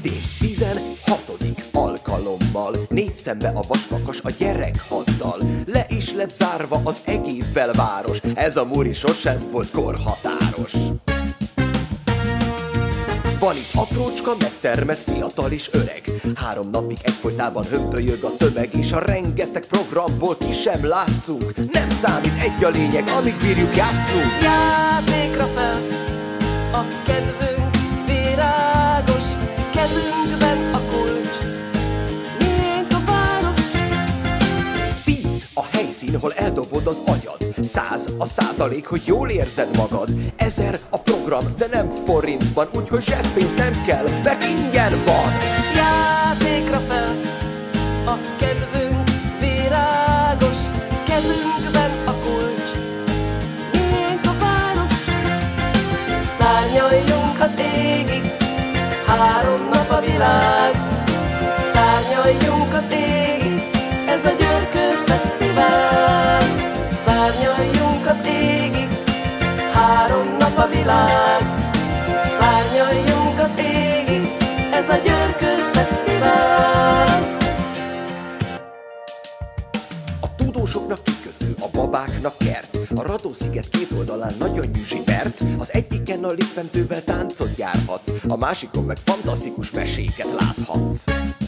Idén 16. alkalommal néz szembe a vaskakas a gyerekhaddal. Le is lett zárva az egész belváros, ez a muri sosem volt korhatáros. Van itt aprócska, megtermett fiatal és öreg. 3 napig egyfolytában hömpölyög a tömeg, és a rengeteg programból ki sem látszunk. Nem számít, egy a lényeg, amíg bírjuk, játszunk. Játékra fel, a kedvünk virágos, kezünkben a kulcs, miénk a város. 10 a helyszín, hol eldobod az agyad. 100 a százalék, hogy jól érzed magad. 1000 a program, de nem forintban, úgyhogy zseppénz nem kell, mert ingyen van. Játékra fel, a kedvünk virágos, kezünkben a kulcs, miénk a város. Szárnyaljunk az égig, 3 nap a világ. Szárnyaljunk az égig, ez a Györkőc Fesztivál. Szárnyaljunk az égig, 3 nap a világ. Szárnyaljunk az égig, ez a Györkőc Fesztivál. A tudósoknak kikötő, a babáknak kert. A Radó-sziget két oldalán nagyon nyüzsibert. Az egyiken a lippentővel táncot járhatsz, a másikon meg fantasztikus meséket láthatsz.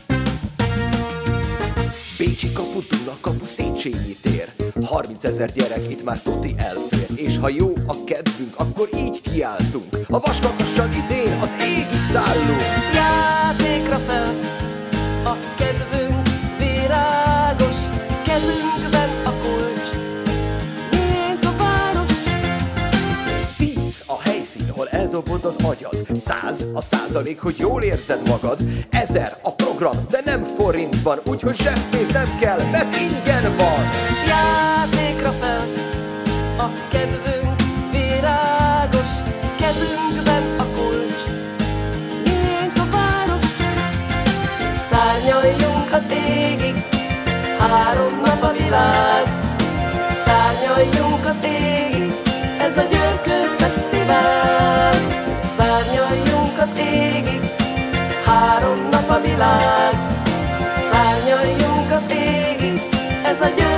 Bécsi kapu, Duna kapu, Széchenyi tér. 30 000 gyerek itt már tuti elfér. És ha jó a kedvünk, akkor így kiáltunk. A vaskakassal idén az égig szállunk. Játékra fel, a kedvünk virágos, kezünkben a kulcs, miénk a város. 10 a helyszín, hol eldobod az agyad. 100 a százalék, hogy jól érzed magad. 1000 a program, de nem forintban, úgyhogy zseppénz nem kell, mert ingyen van. Játékra fel, a kedvünk virágos, kezünkben a kulcs, miénk a város. Szárnyaljunk az égig, 3 nap a világ. Szárnyaljunk az égig, ez a Györkőc Fesztivál. Szárnyaljunk az égig, 3 nap a világ. Szárnyaljunk az égig, ez a Györkőc